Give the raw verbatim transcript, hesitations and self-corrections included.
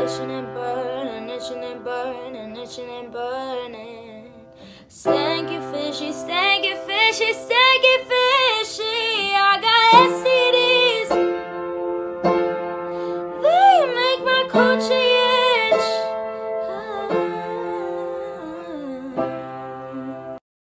itching and burning, itching and burning, itching and burning. Stanky fishy, stanky fishy, stanky fishy.